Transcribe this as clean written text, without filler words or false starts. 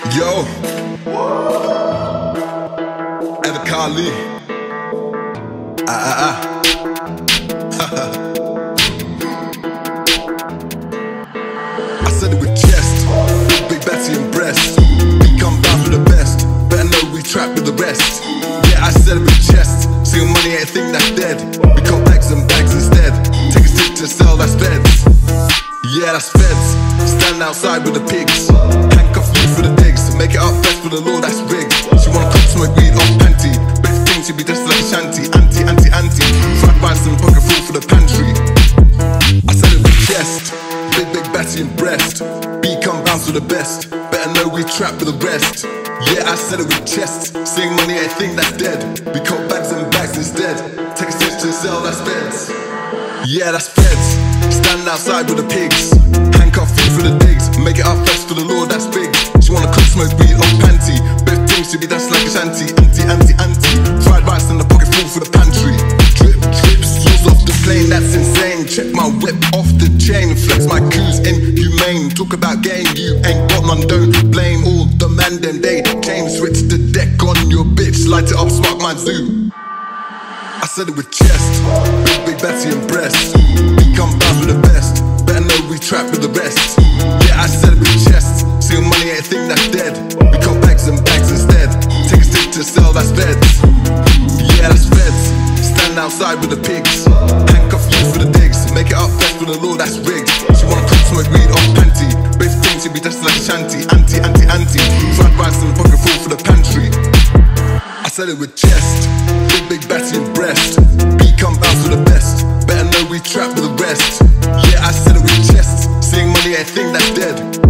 Yo, Ever Kali. I said it with chest, big Betty and breast. We come down for the best, better know we trap with the rest. Yeah, I said it with chest, seeing money ain't a thing that's dead. We call bags and bags instead, take a stick to sell, that's feds. Yeah, that's feds, stand outside with the pigs. Handcuff you for the digs, make it up best for the law, that's rigged. She wanna cook smoke weed off panty, best thing she be dressed like a shanty. Anti, fried rice and a pocket full for the pantry. I said it with chest, big Betty and breast. B come bounce for the best, better know we trap with the rest. Yeah, I said it with chest, seeing money ain't a thing that's dead. We call bags and bags instead, take a stitch to sell, that's feds. Yeah, that's feds, stand outside with the pigs. Handcuff you for the digs, make it up best for the law, that's big. She wanna cook smoke weed off panty, best thing she be dressed like a shanty. Anti, fried rice and a pocket full for the pantry. Drip, sauce off the plane, that's insane. Check my whip off the chain, flex my coups inhumane. Talk about game, you ain't got none, don't blame all the man them. They came, switch the deck on your bitch, light it up, spark my zoo. I said it with chest, big Betty and breast. We come down for the best, better know we trap with the rest. Yeah, I said it with chest, seeing money ain't a thing that's dead. We call bags and bags instead, take a stick to sell, that's feds. Yeah, that's feds, stand outside with the pigs. Handcuff you for the digs, make it up best for the law, that's rigged. She wanna cook smoke weed off panty, best thing she be dressed like a shanty. Anti, fried rice and a pocket full for the pantry. I said it with chest, big Betty and breast. We come bounce for the best, better know we trap with the rest. Yeah, I said it with chest, seeing money ain't a thing that's dead.